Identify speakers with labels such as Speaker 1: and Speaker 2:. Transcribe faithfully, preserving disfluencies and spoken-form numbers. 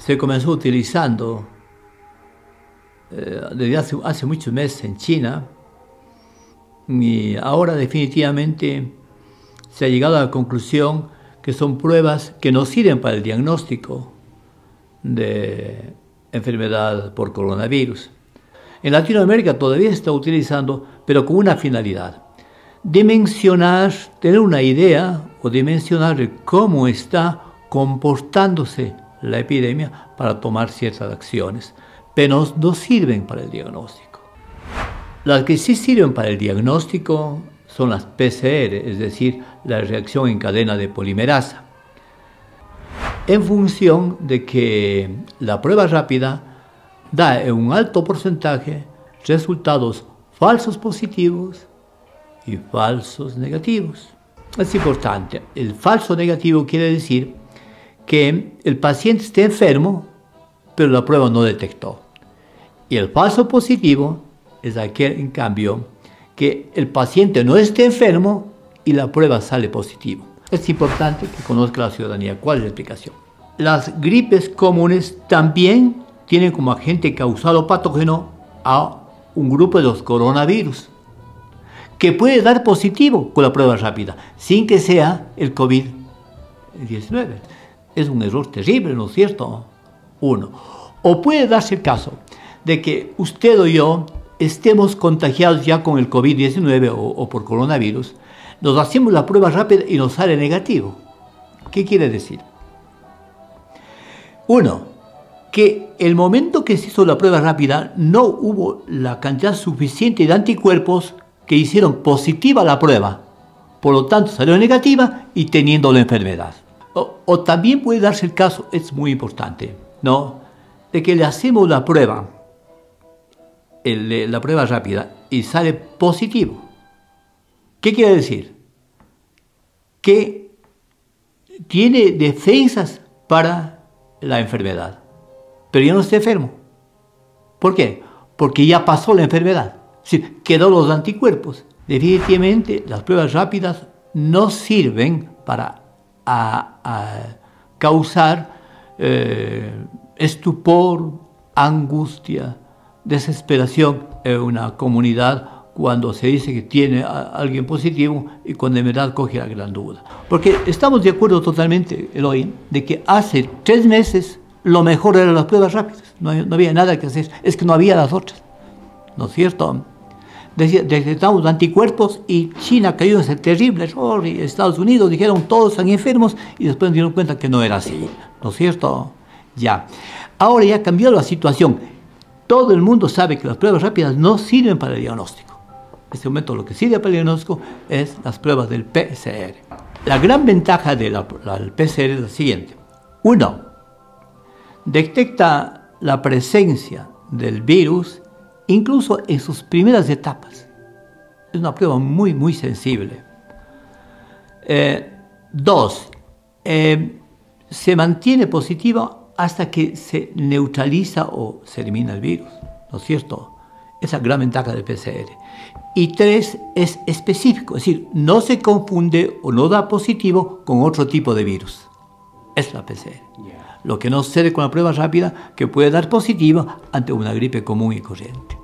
Speaker 1: se comenzó utilizando eh, desde hace, hace muchos meses en China, y ahora definitivamente se ha llegado a la conclusión que son pruebas que no sirven para el diagnóstico de enfermedad por coronavirus. En Latinoamérica todavía se está utilizando, pero con una finalidad: dimensionar, tener una idea o dimensionar de cómo está comportándose la epidemia para tomar ciertas acciones, pero no, no sirven para el diagnóstico. Las que sí sirven para el diagnóstico son las P C R, es decir, la reacción en cadena de polimerasa, en función de que la prueba rápida da en un alto porcentaje resultados falsos positivos y falsos negativos. Es importante. El falso negativo quiere decir que el paciente está enfermo, pero la prueba no detectó. Y el falso positivo es aquel, en cambio, que el paciente no esté enfermo y la prueba sale positivo. Es importante que conozca la ciudadanía cuál es la explicación. Las gripes comunes también tienen como agente causal o patógeno a un grupo de los coronavirus, que puede dar positivo con la prueba rápida, sin que sea el COVID diecinueve. Es un error terrible, ¿no es cierto? Uno. O puede darse el caso de que usted o yo estemos contagiados ya con el COVID diecinueve o, o por coronavirus, nos hacemos la prueba rápida y nos sale negativo. ¿Qué quiere decir? Uno, que el momento que se hizo la prueba rápida no hubo la cantidad suficiente de anticuerpos que hicieron positiva la prueba, por lo tanto salió negativa y teniendo la enfermedad. O, o también puede darse el caso, es muy importante, ¿no?, de que le hacemos la prueba, el, la prueba rápida, y sale positivo. ¿Qué quiere decir? Que tiene defensas para la enfermedad, pero ya no está enfermo. ¿Por qué? Porque ya pasó la enfermedad. Sí, quedó los anticuerpos. Definitivamente las pruebas rápidas no sirven para a, a causar eh, estupor, angustia, desesperación en una comunidad cuando se dice que tiene a alguien positivo y cuando en verdad coge la gran duda. Porque estamos de acuerdo totalmente, Eloy, de que hace tres meses lo mejor eran las pruebas rápidas. No, no había nada que hacer, es que no había las otras. ¿No es cierto? Detectamos anticuerpos y China cayó en ese terrible error, y Estados Unidos dijeron todos están enfermos y después nos dieron cuenta que no era así. ¿No es cierto? Ya. Ahora ya cambió la situación. Todo el mundo sabe que las pruebas rápidas no sirven para el diagnóstico. En este momento lo que sirve para el diagnóstico es las pruebas del P C R. La gran ventaja del P C R es la siguiente. Uno, detecta la presencia del virus incluso en sus primeras etapas. Es una prueba muy, muy sensible. Eh, dos, eh, se mantiene positiva hasta que se neutraliza o se elimina el virus, ¿no es cierto? Esa es la gran ventaja del P C R. Y tres, es específico, es decir, no se confunde o no da positivo con otro tipo de virus. Es la P C R. Yeah. Lo que no sucede con la prueba rápida, que puede dar positivo ante una gripe común y corriente.